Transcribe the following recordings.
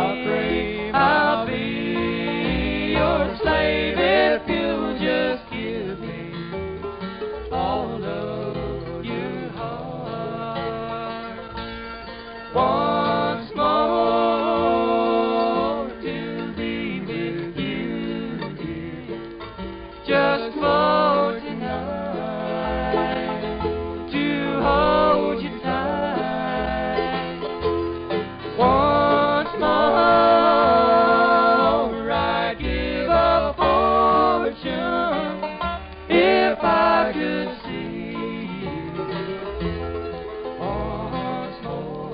I'll be your slave if you'll just give me all of your heart. Once more to be with you, dear, just for tonight, to hold you tight. Once more, I'd give a fortune if I could see you once more.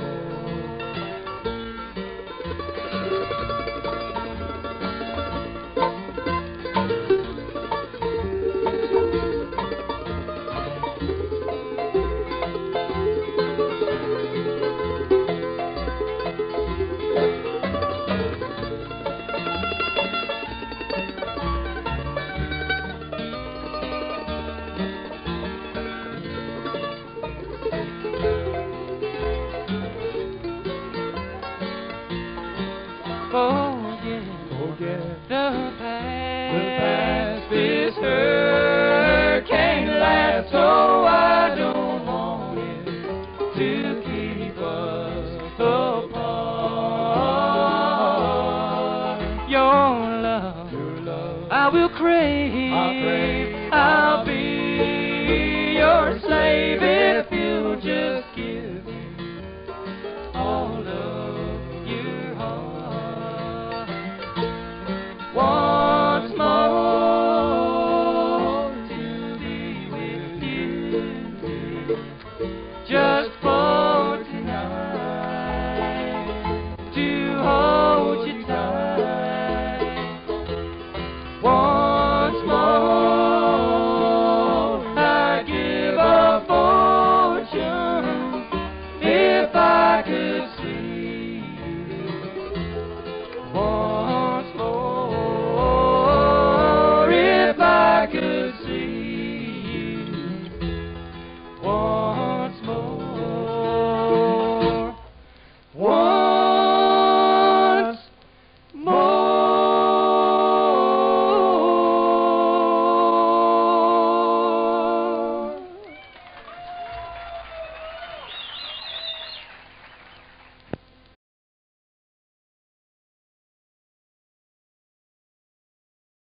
Forget the past. This hurt can't last, so I don't want it to keep us apart. Your love, I will crave. I'll be